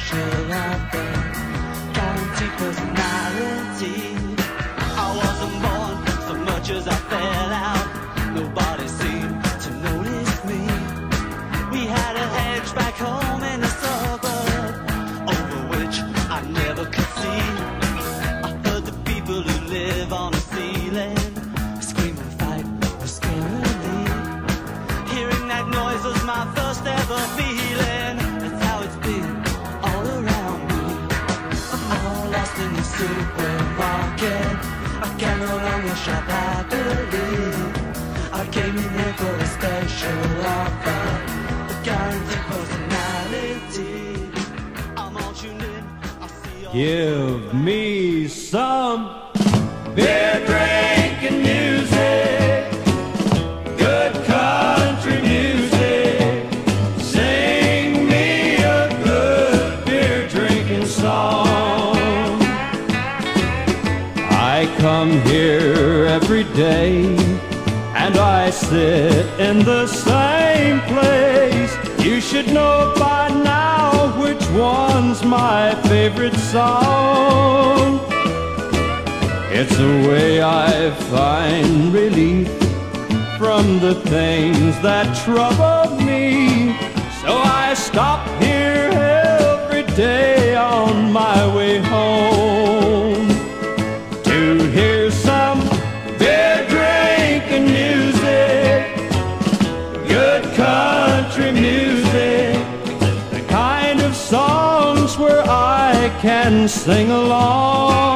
special offer, guaranteed personality. I wasn't born so much as I fell out. Nobody seemed to notice me. We had a hedge back home in the suburb, over which I never could see. I heard the people who live on the ceiling scream and fight scarily. Hearing that noise was my first ever feeling. That's how it's been all around me. I'm all lost in the supermarket. I can no longer shop happily. I came in here for a special offer, a guaranteed personality. I'm all tuned in. I see all. Give me some beer drinking music, good country music. Sing me a good beer drinking song. I come here every day, and I sit in the same place. You should know by now which one's my favorite song. It's the way I find relief from the things that trouble me. So I stop here every day on my way home to hear some beer drinking music, good country music, the kind of songs where I can sing along.